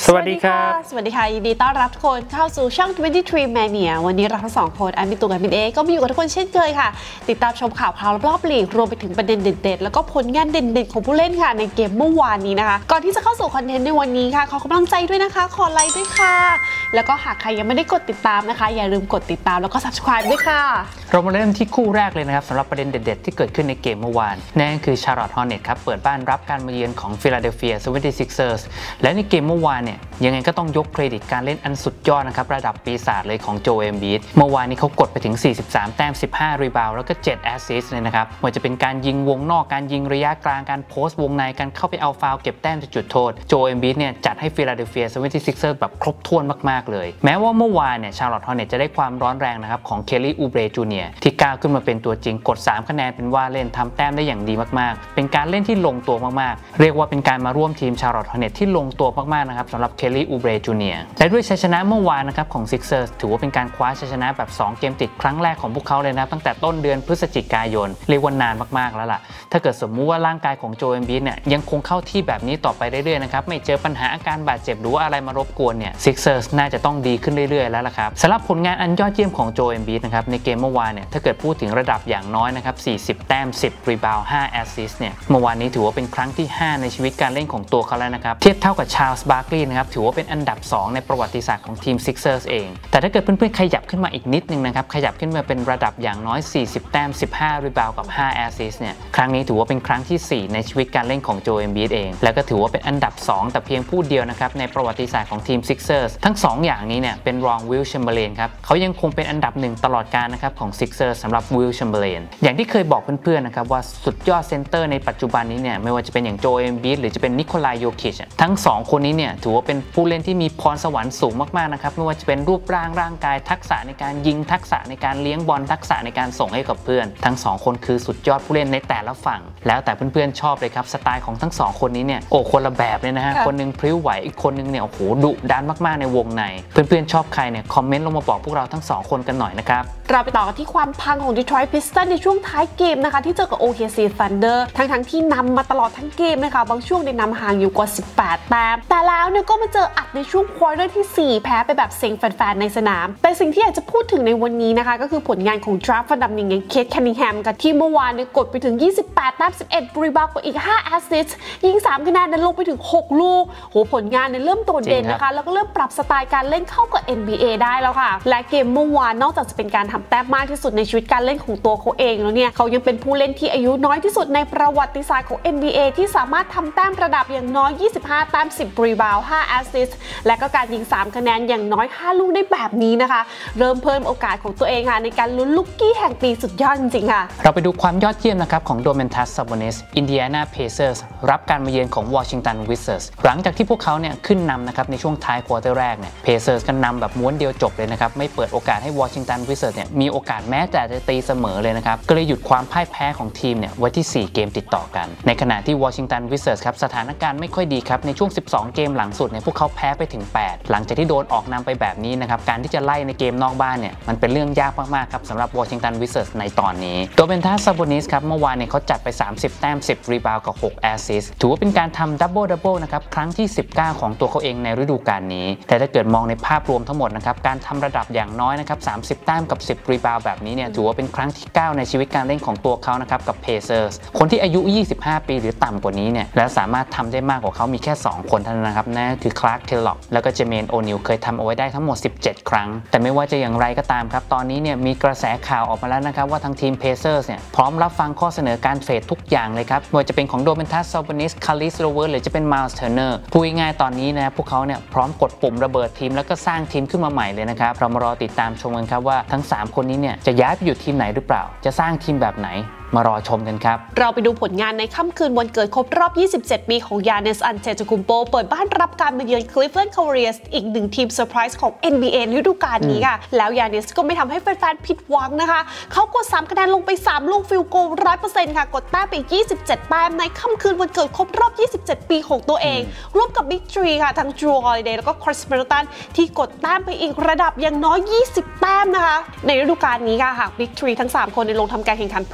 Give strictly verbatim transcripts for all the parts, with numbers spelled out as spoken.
สวัสดีครับสวัสดีค่ะยินดีต้อนรับทุกคนเข้าสู่ช่องยี่สิบสาม Mania วันนี้เราทั้งสองคนอันมีตัวกันเป็นเอก็มาอยู่กับทุกคนเช่นเคยค่ะติดตามชมข่าวคราวรอบลีกรวมไปถึงประเด็นเด็ดๆแล้วก็ผลงานเด่นๆของผู้เล่นค่ะในเกมเมื่อวานนี้นะคะก่อนที่จะเข้าสู่คอนเทนต์ในวันนี้ค่ะขอกำลังใจด้วยนะคะขอไลค์ด้วยค่ะแล้วก็หากใครยังไม่ได้กดติดตามนะคะอย่าลืมกดติดตามแล้วก็ Subscribe ด้วยค่ะเรามาเริ่มที่คู่แรกเลยนะครับสำหรับประเด็นเด็ดๆที่เกิดขึ้นในเกมเมื่อวานนั่นคือ Charlotte Hornets ครับเปิดบ้านรับการมาเยือนของ Philadelphia เซเว่นตี้ซิกเซอร์ส และในเกมเมื่อวานเนี่ยยังไงก็ต้องยกเครดิตการเล่นอันสุดยอดนะครับระดับปีศาจเลยของโจเอมบีดเมื่อวานนี้เขากดไปถึงสี่สิบสามแต้มสิบห้ารีบาวด์แล้วก็เจ็ดแอสซิสต์เลยนะครับไม่ว่าจะเป็นการยิงวงนอกการยิงระยะกลางการโพสต์วงในการเข้าไปเอาฟาวล์เก็บแต้มจากจุดโทษโจเอมบีดเนี่ยจัดให้ Philadelphia เซเว่นตี้ซิกเซอร์ส แบบครบถ้วนมากๆเลยแม้ว่าเมื่อวานเนี่ย Charlotte Hornets จะได้ความร้อนแรงนะครับของ Kelly Oubre จูเนียร์ ที่ก้าวขึ้นมาเป็นตัวจริงกดสามคะแนนเป็นว่าเล่นทำแต้มได้อย่างดีมากๆเป็นการเล่นที่ลงตัวมากๆเรียกว่าเป็นการมาร่วมทีม Charlotte Hornets ที่ลงตัวมากๆนะครับสำหรับ Kelly Oubre จูเนียร์ และด้วยชัยชนะเมื่อวานนะครับของ Sixers ถือว่าเป็นการคว้าชัยชนะแบบสองเกมติดครั้งแรกของพวกเขาเลยนะตั้งแต่ต้นเดือนพฤศจิกายนเรียกว่านานมากๆแล้วล่ะถ้าเกิดสมมุติว่าร่างกายของโจเอมบีดเนี่ยยังคงเข้าที่แบบนี้ต่อไปเรื่อยๆนะครับไม่เจอปัญหาอาการบาดเจ็บหรือว่าอะไรมารบกวนเนี่ย Sixers น่าจะต้องดีขึ้นเรื่อยๆแล้วล่ะครับสำหรับผลงานอันยอดเยี่ยมของโจเอมบีดนะครับในเกมเมื่อวานเนี่ยถ้าเกิดพูดถึงระดับอย่างน้อยนะครับสี่สิบแต้มสิบรีบาวด์ห้าแอสซิสต์เนี่ยเมื่อวานนี้ถือว่าเป็นครั้งที่ห้าในชีวิตการเล่นของตัวเขาแล้วนะครับเทียบเท่ากับชาร์ลส์บาร์คลีย์นะครับถือว่าเป็นอันดับสองในประวัติศาสตร์ของทีม Sixers เองแต่ถ้าเกิดเพื่อนๆขยับขึ้นมาอีกนิดนึงนะครับขยับขึ้นมาเป็นระดับอย่างน้อยสี่สิบแต้มสิบห้ารีบาวด์กับห้าแอสซิสต์เนี่ยครั้งนี้ถือว่าเป็นครั้งที่สี่ในชีวิตการเล่นของโจเอมบีดเองแล้วก็ถือว่าเป็นอันดับสองแต่เพียงผู้เดียวนะครับในประวัติศาสตร์ของทีม Sixers ทั้งสองอย่างนี้เนี่ยเป็นรองวิลแชมเบอร์เลนครับเขายังคงเป็นอันดับหนึ่งตลอดกาลนะครับของ Sixers สำหรับวิลแชมเบอร์เลนอย่างที่เคยบอกเพื่อนๆนะครับว่าสุดยอดเซนเตอร์ในปัจจุบันนี้เนี่ยไม่ว่าจะเป็นอย่างโจเอมบีดหรือจะเป็นนิโคลายโยคิชทั้งสองคนนี้เนี่ยถือว่าเป็นผู้เล่นที่มีพรสวรรค์สูงมากๆนะครับไม่ว่าจะเป็นรูปร่างร่างกายทักษะในการยิงทักษะในการเลี้ยงบอลทักษะในการส่งให้กับเพื่อนทั้งสองคนคือสุดยอดผู้เล่นในแต่ละฝั่งแล้วแต่เพื่อนๆชอบเลยครับสไตล์ของทั้งสองคนนี้เนี่ยโอ้คนละแบบเลยนะฮะคนนึงพริ้วไหวอีกคนนึงเนี่ยโอ้โหดุดันมากๆในวงในเพื่อนๆชอบใครเนี่ยคอมเมนต์ลงมาบอกพวกเราทั้งสองคนกันหน่อยนะครับเราไปต่อกันที่ความพังของ Detroit Pistons ในช่วงท้ายเกมนะคะที่เจอกับ โอ เค ซี Thunder ทั้งทั้งที่นำมาตลอดทั้งเกมนะคะบางช่วงได้นำห่างอยู่กว่าสิบแปดแต้มแต่แล้วเนี่ยก็มาเจออัดในช่วงควอเตอร์ที่สี่แพ้ไปแบบเซ็งแฟนๆในสนามแต่สิ่งที่อยากจะพูดถึงในวันนี้นะคะก็คือผลงานของดราฟต์ฟันดัมนิงอย่างเคทแคนนิงแฮมกับที่เมื่อวานเนี่ยกดไปถึงยี่สิบแปดแต้มสิบเอ็ดรีบาวด์กับอีกห้าแอสซิสต์ยิงสามคะแนนนั้นลงไปถึงหกลูกโหผลงานเนี่ยเริ่มโดดเด่นนะคะแล้วก็เริ่มปรับสไตล์การเล่นเข้ากับ เอ็น บี เอ ได้แล้วค่ะและเกมเมื่อวานนอกจากจะเป็นการทำแต้มมากที่สุดในชีวิตการเล่นของตัวเขาเองแล้วเนี่ยเขายังเป็นผู้เล่นที่อายุน้อยที่สุดในประวัติศาสตร์ของ เอ็น บี เอ ที่สามารถทำแต้มระดับอย่างน้อยยี่สิบห้าแต้มสิบรีบาวด์ห้าแอสซิสต์และก็การยิงสามคะแนนอย่างน้อยห้าลูกได้แบบนี้นะคะเริ่มเพิ่มโอกาสของตัวเองค่ะในการลุ้นลูกกี้แห่งปีสุดยอดจริงๆค่ะเราไปดูความยอดเยี่ยมนะครับของโดเมนตัส ซาบอนิส อินเดียนาเพเซอร์สรับการมาเยือนของวอชิงตันวิซเซอร์สหลังจากที่พวกเขาเนี่ยขึ้นนำนะครับในช่วงท้ายควอเตอร์แรกเนี่ยเพเซอร์สก็นำแบบม้วนเดียวจบเลยนะครับไม่เปิดโอกาสให้วอชิงตันวิซเซอร์สเนี่ยมีโอกาสแม้แต่จะตีเสมอเลยนะครับก็เลยหยุดความพ่ายแพ้ของทีมเนี่ยไว้ที่สี่เกมติดต่อกันในขณะที่วอชิงตันวิซเซอร์สครับสถานการณ์ไม่ค่อยดีครับในช่วงสิบสองเกมหลังสุดเนี่ยพวกเขาแพ้ไปถึงแปดหลังจากที่โดนออกนำไปแบบนี้นะครับการที่จะไล่ในเกมนอกบ้านเนี่ยมันเป็นเรื่องยากมากๆครับสำหรับวอชิงตันวิซเซอร์สในตอนนี้โดเมนตัส ซาบอนิสครับเมื่อวานเนี่ยเขาจัดไปสามสิบแต้มสิบรีบาวด์กับหกแอสซิสต์ถือว่าเป็นการทำดับเบิลดับเบิลนะครับครั้งที่สิบเก้าของตัวเขาเองในฤดูกาลนี้แต่ถ้าเกิดมองในภาพรวมทั้งหมดนะครับการทำระดับอย่างน้อยนะครับสามสิบแต้มกับสิบรีบาวด์แบบนี้เนี่ยถือว่าเป็นครั้งที่เก้าในชีวิตการเล่นของตัวเขานะครับกับเพเซอร์สคนที่อายุยี่สิบห้าปีหรือต่ำกว่านี้เนี่ยและสามารถทำได้มากกว่าเขามีแค่สองคนเท่านั้นนะครับนั่นคือคลาร์ก เคลล็อกแล้วก็เจเมน โอนิลเคยทำเอาไว้ได้ทั้งหมดสิบเจ็ดครั้งแต่ไม่ว่าจะอย่างไรก็ตามครับตอนนี้เนี่ยมีกระแสข่าวออกมาแล้วนะครับว่าทางทีมเพเซอร์สเนี่ยพร้อมรับฟังข้อเสนอการเทรดทุกอย่างเลยครับไม่ว่าจะเป็นของโดเมนตัส ซาบอนิส คาริส โรเวิร์ตหรือจะเป็นมาลส์ เทอร์เนอร์พูดง่ายๆตอนนี้นะพวกเขาเนี่ยพร้อมกดปุ่มระเบิดทีมแล้วก็สร้างทีมขึ้นมาใหม่เลยนะครับเรามารอติดตามชมกันครับว่าทั้งสามคนนี้เนี่ยจะย้ายไปอยู่ทีมไหนหรือเปล่าจะสร้างทีมแบบไหนมารอชมกันครับเราไปดูผลงานในค่ำคืนวันเกิดครบรอบยี่สิบเจ็ดปีของยานิส อันเตโตคุมโปเปิดบ้านรับการมาเยือนคลิฟแลนด์ คาเวียร์สอีกหนึ่งทีมเซอร์ไพรส์ของ เอ็น บี เอ ฤดูกาลนี้ค่ะแล้วยานิสก็ไม่ทำให้แฟนๆผิดหวังนะคะเขากดสามคะแนนลงไปสามลูกฟิลโกล ร้อยเปอร์เซ็นต์ ค่ะกดแต้มไปยี่สิบเจ็ดแต้มในค่ำคืนวันเกิดครบรอบยี่สิบเจ็ดปีของตัวเองร่วมกับบิ๊กทรีค่ะทั้งจูฮอลิเดย์แล้วก็คริส มิดเดิลตันที่กดแต้มไปอีกระดับอย่างน้อยยี่สิบแต้มนะคะในฤดูกาลนี้ค่ะหากบิ๊กทรีทั้งสามคนในลงทำการแข่งขันพร้อมกัน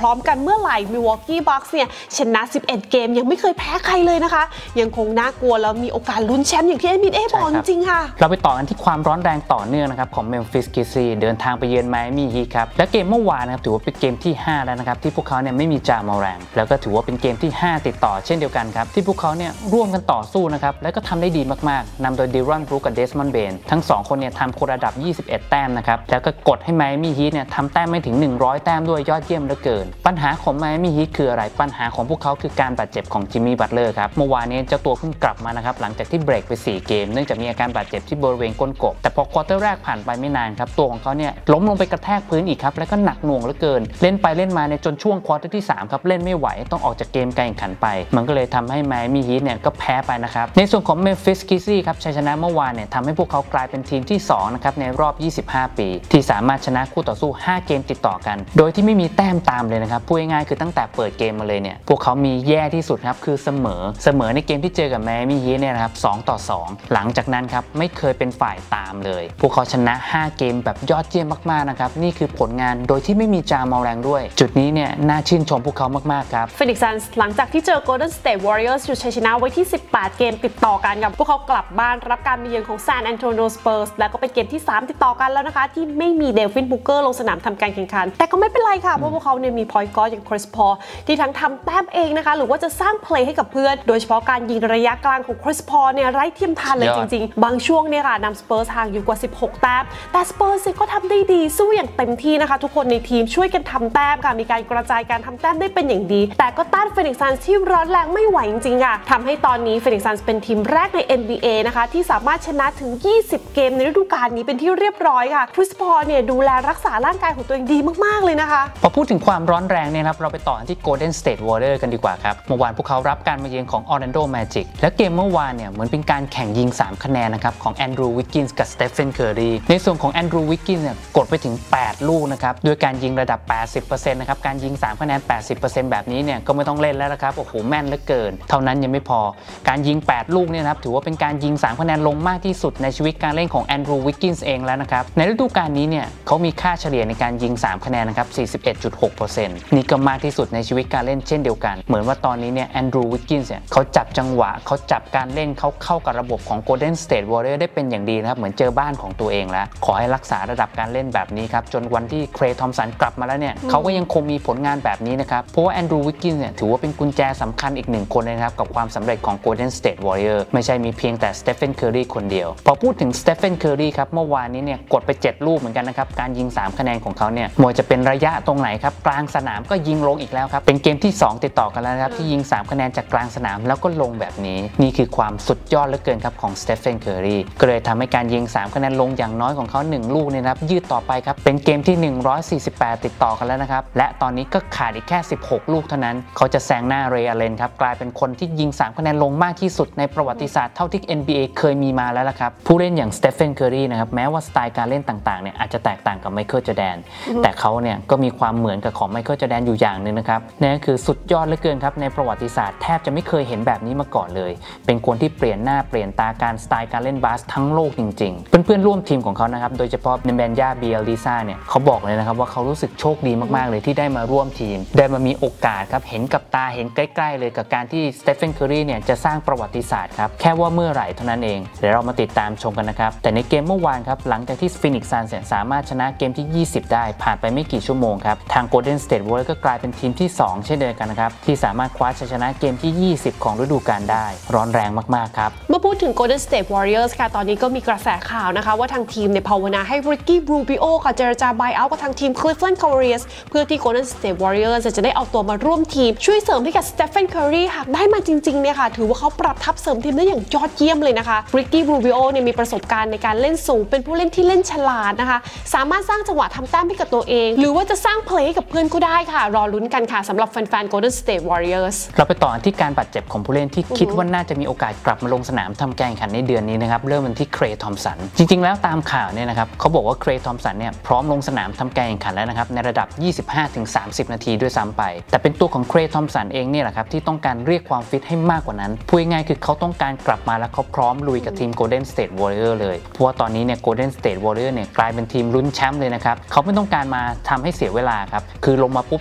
เมื่อไหร่ Milwaukee Bucks เนี่ยชนะสิบเอ็ดเกมยังไม่เคยแพ้ใครเลยนะคะยังคงน่ากลัวแล้วมีโอกาสลุ้นแชมป์อย่างที่ เอ็น บี เอ บอกจริงๆค่ะเราไปต่อกันที่ความร้อนแรงต่อเนื่องนะครับของ Memphis Grizzlies เดินทางไปเยือน Miami Heat ครับและเกมเมื่อวานนะครับถือว่าเป็นเกมที่ห้าแล้วนะครับที่พวกเขาเนี่ยไม่มีจามอแรงแล้วก็ถือว่าเป็นเกมที่ห้าติดต่อเช่นเดียวกันครับที่พวกเขาเนี่ยร่วมกันต่อสู้นะครับและก็ทำได้ดีมากๆนำโดย Dillon Brooks กับ Desmond Bane ทั้งสองคนเนี่ยทำคนระดับยี่สิบเอ็ดแต้มนะครับแล้วก็กดให้ Miami Heat เนี่ยทำแต้มไม่ถึงหนึ่งร้อยแต้มด้วยยอดเยี่ยมเหลือเกินปัญหาของ Miami Heat คืออะไรปัญหาของพวกเขาคือการบาดเจ็บของ Jimmy Butler ครับเมื่อวานนี้เจ้าตัวเพิ่งกลับมานะครับหลังจากที่เบรกไปสี่เกมเนื่องจากมีอาการบาดเจ็บที่บริเวณก้นกบแต่พอควอเตอร์แรกผ่านไปไม่นานครับตัวของเขาเนี่ยล้มลงไปกระแทกพื้นอีกครับแล้วก็หนักหน่วงเหลือเกินเล่นไปเล่นมาในจนช่วงควอเตอร์ที่สามครับเล่นไม่ไหวต้องออกจากเกมการแข่งขันไปมันก็เลยทำให้ Miami Heat เนี่ยก็แพ้ไปนะครับในส่วนของ Memphis Grizzlies ครับชัยชนะเมื่อวานเนี่ยทำให้พวกเขากลายเป็นทีมที่สองนะครับในรอบยี่สิบห้าปีที่สามารถชนะคู่ต่อสู้ห้าเกมติดต่อกันโดยที่ไม่มีแต้มตามเลยนะครับพูดง่ายๆคือตั้งแต่เปิดเกมมาเลยเนี่ยพวกเขามีแย่ที่สุดครับคือเสมอเสมอในเกมที่เจอกับ Miami Heat เนี่ยนะครับสองต่อสองหลังจากนั้นครับไม่เคยเป็นฝ่ายตามเลยพวกเขาชนะห้าเกมแบบยอดเยี่ยมมากๆนะครับนี่คือผลงานโดยที่ไม่มีจามอแรงด้วยจุดนี้เนี่ยน่าชื่นชมพวกเขามากๆครับ Phoenix Suns หลังจากที่เจอ Golden State Warriors อยู่ชัยชนะไว้ที่สิบแปดเกมติดต่อกันกับพวกเขากลับบ้านรับการมาเยือนของ San Antonio Spurs แล้วก็เป็นเกมที่สามติดต่อกันแล้วนะคะที่ไม่มีเดวินบุกเกอร์ลงสนามทำการแข่งขันแต่ก็ไม่เป็นไรค่ะเพราะพวกเขาเนี่ยมี point guard อย่าง Chris Paul ที่ทั้งทำแต้มเองนะคะหรือว่าจะสร้างเพลย์ให้กับเพื่อนโดยเฉพาะการยิงระยะกลางของ Chris Paul เนี่ยไร้เทียมทานเลยจริงๆบางช่วงเนี่ยค่ะนำ Spurs ห่างอยู่กว่าสิบหกแต้มแต่ Spurs ก็ทำได้ดีสู้อย่างเต็มที่นะคะทุกคนในทีมช่วยกันทำแต้มค่ะมีการกระจายการทำแต้มได้เป็นอย่างดีแต่ก็ต้าน Phoenix Suns ที่ร้อนแรงไม่ไหวจริงๆค่ะทำให้ตอนนี้ Phoenix Suns เป็นทีมแรกใน เอ็น บี เอ นะคะที่สามารถชนะถึงยี่สิบเกมในฤดูกาลนี้เป็นที่เรียบร้อยค่ะ Chris Paul เนี่ยดูแลรักษาร่างกายของตัวเองดีมากๆเลยนะคะพอพูดถึงความร้อนแรงเนี่ยครับเราไปต่อที่ Golden State Warriors กันดีกว่าครับเมื่อวานพวกเขารับการมาเยือนของ Orlando Magic และเกมเมื่อวานเนี่ยเหมือนเป็นการแข่งยิงสามคะแนนนะครับของ Andrew Wiggins กับ Stephen Curry ในส่วนของ Andrew Wiggins เนี่ยกดไปถึงแปดลูกนะครับด้วยการยิงระดับ แปดสิบเปอร์เซ็นต์ นะครับการยิงสามคะแนน แปดสิบเปอร์เซ็นต์ แบบนี้เนี่ยก็ไม่ต้องเล่นแล้วนะครับโอ้โหแม่นเหลือเกินเท่านั้นยังไม่พอการยิงแปดลูกเนี่ยนะครับถือว่าเป็นการยิงสามคะแนนลงมากที่สุดในชีวิตการเล่นของ Andrew Wiggins เองแล้วนะครับในฤดูกาลนี้เนี่ยเขามีค่าเฉลี่ยในการยิงสามคะแนนนะครับ สี่สิบเอ็ดจุดหกเปอร์เซ็นต์ นี่ก็มากที่สุดในชีวิตการเล่นเช่นเดียวกันเหมือนว่าตอนนี้เนี่ย Andrew Wiggins เนี่ยเขาจับจังหวะเขาจับการเล่นเขาเข้ากับระบบของ Golden State Warriors ได้เป็นอย่างดีนะครับเหมือนเจอบ้านของตัวเองแล้วขอให้รักษาระดับการเล่นแบบนี้ครับจนวันที่เคลย์ทอมสันกลับมาแล้วเนี่ยเขาก็ยังคงมีผลงานแบบนี้นะครับเพราะว่า Andrew Wiggins เนี่ยถือว่าเป็นกุญแจสำคัญอีกหนึ่งคนเลยนะครับกับความสำเร็จของ Golden State Warriors ไม่ใช่มีเพียงแต่ Stephen Curry คนเดียวพอพูดถึง Stephen Curry ครับเมื่อวานนี้เนี่ยกดไปเจ็ดลูกเหมือนกันนะครับการยิงสามคะแนนของเขาเนี่ยมวยจะเป็นระยะตรงไหนครับกลางสนามก็ยิงลงอีกแล้วครับเป็นเกมที่สองติดต่อกันแล้วนะครับที่ยิงสามคะแนนจากกลางสนามแล้วก็ลงแบบนี้นี่คือความสุดยอดเหลือเกินครับของ Stephen Curry ก็เลยทำให้การยิงสามคะแนนลงอย่างน้อยของเขาหนึ่งลูกเนี่ยนะครับยืดต่อไปครับเป็นเกมที่หนึ่งร้อยสี่สิบแปดติดต่อกันแล้วนะครับและตอนนี้ก็ขาดอีกแค่สิบหกลูกเท่านั้นเขาจะแซงหน้าเรย์อาเลนครับกลายเป็นคนที่ยิงสามคะแนนลงมากที่สุดในประวัติศาสตร์เท่าที่ เอ็น บี เอ เคยมีมาแล้วละครับผู้เล่นอย่าง Stephen Curry นะครับแม้ว่าสไตล์การเล่นต่างๆเนี่ยอาจจะแตกต่างกับไมเคิล จอร์แดนแต่เขาเนี่ยก็มีความเหมือนกับของไมเคิล จอร์แดนอยู่อย่างนึงนะครับนั่นก็คือสุดยอดเหลือเกินครับในประวัติศาสตร์แทบจะไม่เคยเห็นแบบนี้มาก่อนเลยเป็นคนที่เปลี่ยนหน้าเปลี่ยนตาการสไตล์การเล่นบาสทั้งโลกจริงๆเพื่อนๆร่วมทีมของเขานะครับโดยเฉพาะเนเบนยา เบียลิซ่าเนี่ยเขาบอกเลยนะครับว่าเขารู้สึกโชคดีมากๆเลยที่ได้มาร่วมทีมได้มามีโอกาสครับเห็นกับตาเห็นใกล้ๆเลยกับการที่ Stephen Curry เนี่ยจะสร้างประวัติศาสตร์ครับแค่ว่าเมื่อไหร่เท่านั้นเองเดี๋ยวเรามาติดตามชมกันนะครับแต่ในเกมเมื่อวานครับหลังจากที่ Phoenix Suns สามารถชนะเกมที่ยี่สิบได้ผ่านไปไม่กี่ชั่วโมงครับทาง Golden State Warriors ก็กลายเป็นทีมที่สองเช่นเดียวกันนะครับที่สามารถคว้าชัยชนะเกมที่ยี่สิบของฤดูกาลได้ร้อนแรงมากๆครับเมื่อพูดถึง Golden State Warriors ค่ะตอนนี้ก็มีกระแสข่าวนะคะว่าทางทีมในภาวนาให้ Ricky Rubio ค่ะเจรจา buy out กับทางทีม Cleveland Cavaliers เพื่อที่ Golden State Warriors จะได้เอาตัวมาร่วมทีมช่วยเสริมให้กับ Stephen Curry หากได้มาจริงๆเนี่ยค่ะถือว่าเขาปรับทัพเสริมทีมได้อย่างยอดเยี่ยมเลยนะคะ Ricky Rubio เนี่ยมีประสบการณ์ในการเล่นสูงเป็นผู้เล่นที่เล่นฉลาดนะคะสามารถสร้างจังหวะทำแต้มให้กับตัวเองหรือว่าจะสร้างเพลย์ให้กับเพื่อนก็ได้ค่ะรอลุ้นกันค่ะสำหรับแฟนๆ Golden State Warriors เราไปต่อที่การบาดเจ็บของผู้เล่นที่คิดว่าน่าจะมีโอกาสกลับมาลงสนามทำการแข่งขันในเดือนนี้นะครับเริ่มกันที่เคลย์ทอมสันจริงๆแล้วตามข่าวเนี่ยนะครับเขาบอกว่าเคลย์ทอมสันเนี่ยพร้อมลงสนามทำการแข่งขันแล้วนะครับในระดับ ยี่สิบห้าถึงสามสิบ นาทีด้วยซ้ำไปแต่เป็นตัวของเคลย์ทอมสันเองเนี่ยแหละครับที่ต้องการเรียกความฟิตให้มากกว่านั้นพูดง่ายๆคือเขาต้องการกลับมาแล้วเขาพร้อมลุยกับทีม Golden State Warriors เลยเพราะว่าตอนนี้เนี่ย Golden State Warriors เนี่ยกลายเป็นทีมลุ้นแชมป์เลยนะครับเขาไม่ต้องการมาทำให้เสียเวลาครับคือลงมาปุ๊บเนี่ย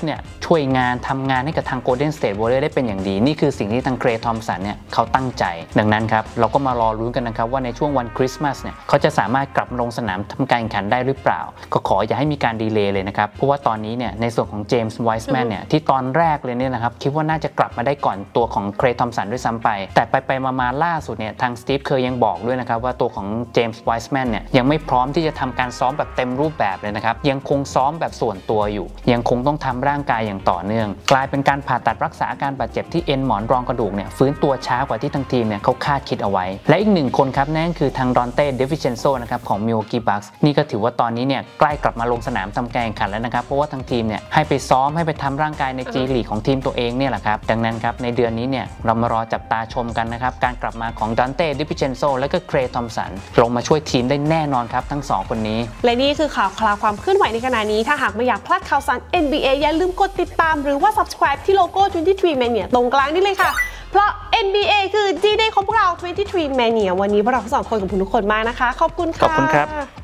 ช่วยงานทำงานให้กับทาง Golden State Warriors ได้เป็นอย่างดีนี่คือสิ่งที่ทาง Klay Thompson เนี่ยเขาตั้งใจดังนั้นครับเราก็มารอรุ้นกันนะครับว่าในช่วงวันคริสต์มาสเนี่ยเขาจะสามารถกลับมาลงสนามทำการแข่งขันได้หรือเปล่าก็ขออย่าให้มีการดีเลย์เลยนะครับเพราะว่าตอนนี้เนี่ยในส่วนของเจมส์ไวส์แมนเนี่ยที่ตอนแรกเลยเนี่ยนะครับคิดว่าน่าจะกลับมาได้ก่อนตัวของ Klay Thompson ด้วยซ้ำไปแต่ไปไปมาๆล่าสุดเนี่ยทางสตีฟเคยยังบอกด้วยนะครับว่าตัวของเจมส์ไวส์แมนเนี่ยยังไม่พร้อมที่จะทำการซ้อมแบบเต็มรูปแบบเลยนะครับยังคงซ้อมแบบส่วนตัวอยู่ยังคงต้องทำร่างกายอย่างต่อเนื่องกลายเป็นการผ่าตัดรักษาอาการบาดเจ็บที่เอ็นหมอนรองกระดูกเนี่ยฟื้นตัวช้ากว่าที่ทางทีมเนี่ยเขาคาดคิดเอาไว้และอีกหนึ่งคนครับนั่นคือทางดอนเต้ เดวิเชนโซนะครับของ Milwaukee Bucks นี่ก็ถือว่าตอนนี้เนี่ยใกล้กลับมาลงสนามทำการแข่งขันแล้วนะครับเพราะว่าทางทีมเนี่ยให้ไปซ้อมให้ไปทำร่างกายใน G League ของทีมตัวเองเนี่ยแหละครับดังนั้นครับในเดือนนี้เนี่ยเรามารอจับตาชมกันนะครับการกลับมาของดอนเต้ เดวิเชนโซและก็ Klay Thompson ลงมาช่วยทีมได้แน่นอนครับทั้งสองคนนี้และนี่คือข่าวคราวความเคลื่อนไหวในขณะนี้ถ้าหากไม่อยากพลาดข่าวสาร เอ็น บี เอ อย่าลืมกดติดตามหรือว่า Subscribe ที่โลโก้ ทเวนตี้ทรี Mania ตรงกลางนี่เลยค่ะเพราะ เอ็น บี เอ คือ G-Day ของพวกเรา ทเวนตี้ทรี Mania วันนี้พวกเราทั้งสองคนกับทุกคนมากนะคะขอบคุณค่ะขอบคุณครับ